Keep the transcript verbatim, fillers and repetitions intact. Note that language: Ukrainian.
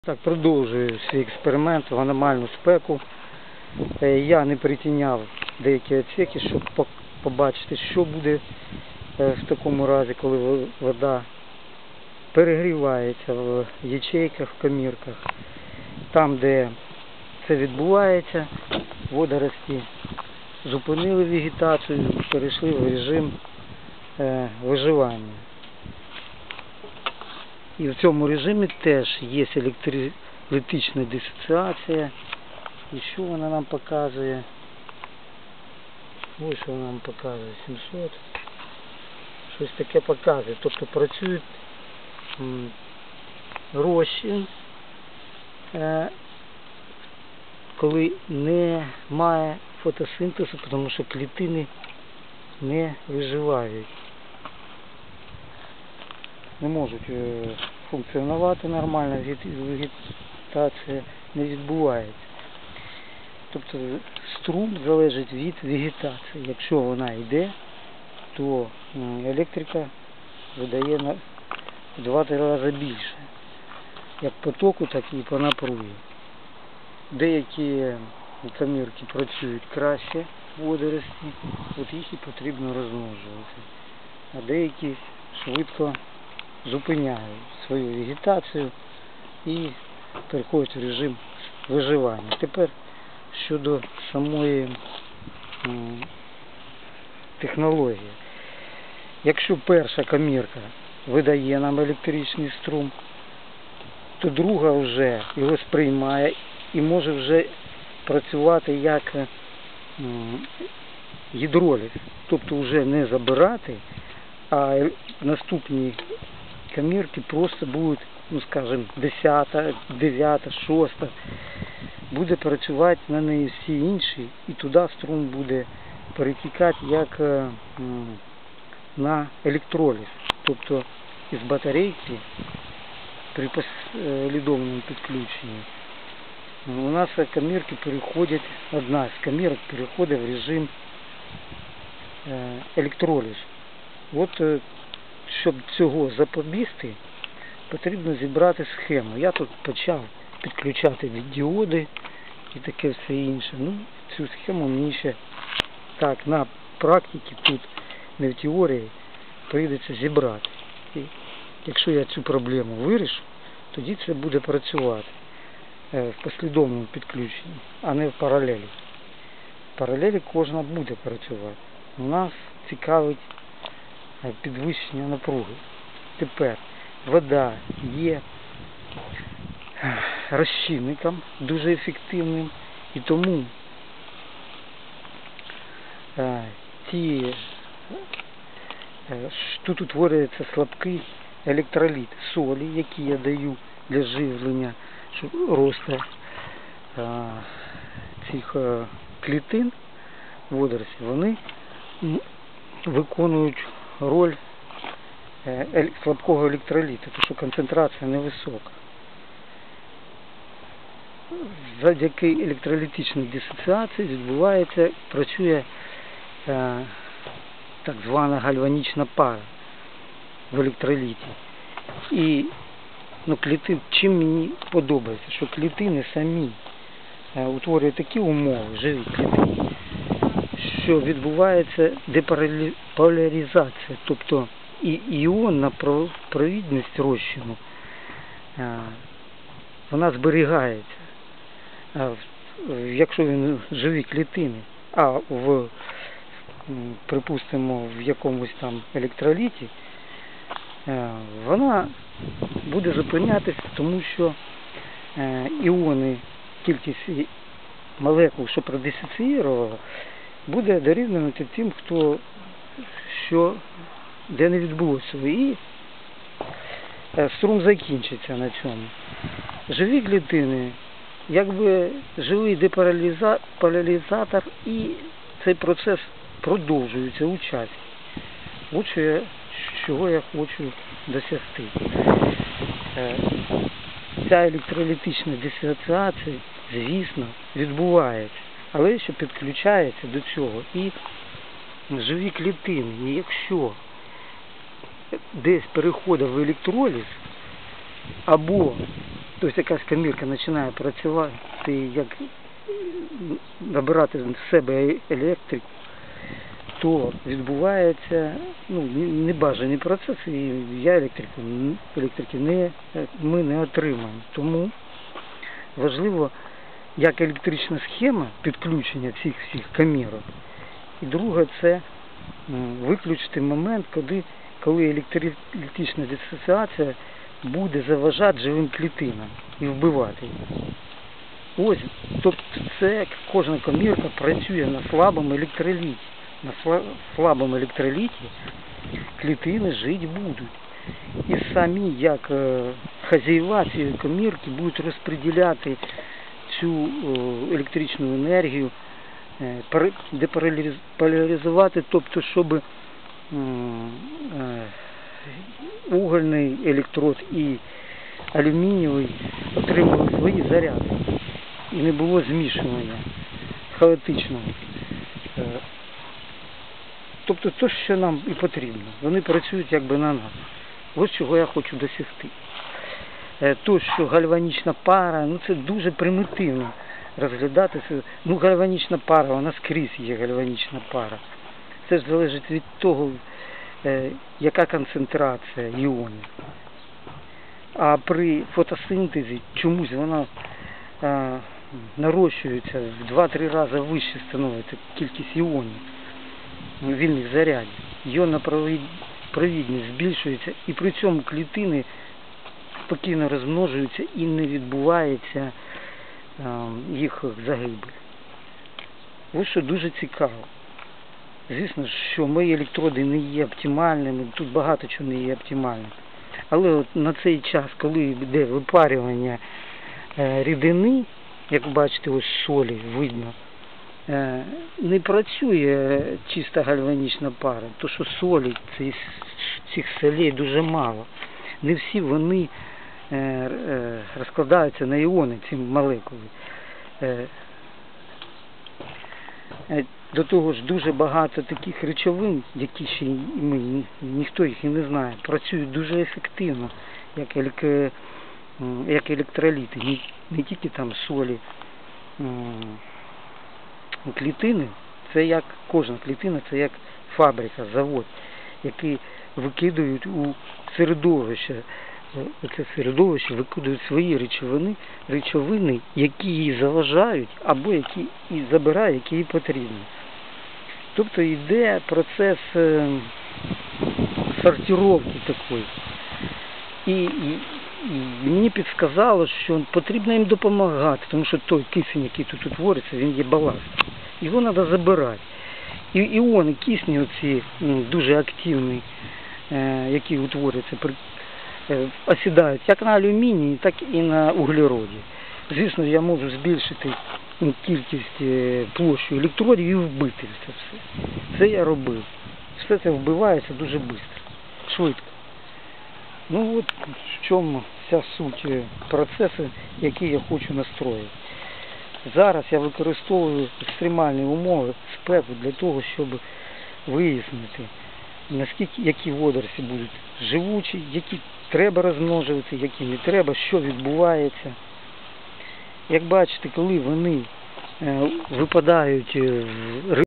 Так, продовжую свій експеримент в аномальну спеку. Я не притіняв деякі відсіки, щоб побачити, що буде в такому разі, коли вода перегрівається в ячейках, в комірках. Там, де це відбувається, водорості зупинили вегетацію, перейшли в режим виживання. І в цьому режимі теж є електролітична дисоціація. І що вона нам показує? Ось вона нам показує сімсот. Щось таке показує. Тобто працюють розчин, коли немає фотосинтезу, тому що клітини не виживають. Не можуть функціонувати нормально, вегетація не відбувається. Тобто струм залежить від вегетації. Якщо вона йде, то електрика видає на два-три рази більше. Як потоку, так і по напругі. Деякі комірки працюють краще, водорості, от їх і потрібно розмножувати. А деякі швидко зупиняють свою вегетацію і переходять в режим виживання. Тепер щодо самої м, технології. Якщо перша комірка видає нам електричний струм, то друга вже його сприймає і може вже працювати як м, гідроліз. Тобто вже не забирати, а наступні комірки просто будуть, ну скажімо, десята, дев'ята, шоста. Буде працювати на неї всі інші, і туди струм буде перетікати як на електроліз. Тобто із батарейки при послідовному підключенні у нас комірки переходять, одна з комірок переходить в режим електролізу. От, щоб цього запобігти, потрібно зібрати схему. Я тут почав підключати діоди і таке все інше. Ну, цю схему мені ще так на практиці, тут не в теорії, прийдеться зібрати. І якщо я цю проблему вирішу, тоді це буде працювати в послідовному підключенні, а не в паралелі. В паралелі кожна буде працювати. У нас цікавить підвищення напруги. Тепер вода є розчинником дуже ефективним, і тому е, ті, е, тут утворюється слабкий електроліт солі, які я даю для живлення росту е, цих е, клітин водоростей. Вони виконують роль е, слабкого електроліту, тому що концентрація невисока. Завдяки електролітичній дисоціації відбувається, працює е, так звана гальванічна пара в електроліті. І ну, клітин, чим мені подобається, що клітини самі е, утворюють такі умови, живі клітини, що відбувається деполяризація, тобто і іонна провідність розчину, е, вона зберігається. Якщо він живі клітини, а в, припустимо, в якомусь там електроліті, вона буде зупинятися, тому що іони, кількість молекул, що продисоціювала, буде дорівнювати тим, хто, що, де не відбулося. І струм закінчиться на цьому. Живі клітини, якби живий деполяризатор, і цей процес продовжується у часі. От що я, чого я хочу досягти. Ця електролітична дисоціація, звісно, відбувається, але що підключається до цього і живі клітини. І якщо десь переходить в електроліз, або тобто якась комірка починає працювати, як набирати в себе електрику, то відбувається ну, небажані процеси, і я електрику, електрики не, ми не отримаємо. Тому важливо, як електрична схема підключення всіх всіх камерок. І друге, це виключити момент, коли, коли електрична дисоціація буде заважати живим клітинам і вбивати їх. Ось, тобто це кожна комірка працює на слабому електроліті. На слабому електроліті клітини жити будуть. І самі, як хазяїва цієї комірки, будуть розподіляти цю електричну енергію, деполяризувати, тобто, щоб угольний електрод і алюмінієвий отримали свої заряди. І не було змішування хаотичного. Тобто те, що нам і потрібно. Вони працюють якби на нас. Ось чого я хочу досягти. То, що гальванічна пара, ну це дуже примітивно розглядатися. Ну гальванічна пара, вона скрізь є гальванічна пара. Це ж залежить від того, яка концентрація іонів. А при фотосинтезі чомусь вона а, нарощується в два-три рази вище становиться кількість іонів, вільних зарядів. Іонна провідність збільшується, і при цьому клітини спокійно розмножуються і не відбувається а, їх загибель. Ось що дуже цікаво. Звісно, що мої електроди не є оптимальними, тут багато чого не є оптимальним. Але от на цей час, коли йде випарювання е, рідини, як бачите, ось солі видно, е, не працює чиста гальванічна пара, то що солі, цих, цих солей дуже мало. Не всі вони е, е, розкладаються на іони, ці молекули. Е, е, До того ж, дуже багато таких речовин, які ще ми, ніхто їх і не знає, працюють дуже ефективно, як, елек... як електроліти, не, не тільки там солі. Клітини, це як, кожна клітина, це як фабрика, завод, який викидують у середовище. Це середовище викидують свої речовини, речовини, які їй заважають, або які і забирають, які їй потрібні. Тобто йде процес сортировки такої. І, і, і мені підсказало, що потрібно їм допомагати, тому що той кисень, який тут утвориться, він є баласт. Його треба забирати. І іони кисню оці дуже активні, які утворюються, осідають як на алюмінії, так і на углероді. Звісно, я можу збільшити кількість площу електродів і вбити це все. Це я робив. Все це вбивається дуже швидко, швидко. Ну от в чому вся суть процесу, який я хочу настроїти. Зараз я використовую екстремальні умови, спеку для того, щоб вияснити, наскільки, які водорості будуть живучі, які треба розмножувати, які не треба, що відбувається. Як бачите, коли вони е, випадають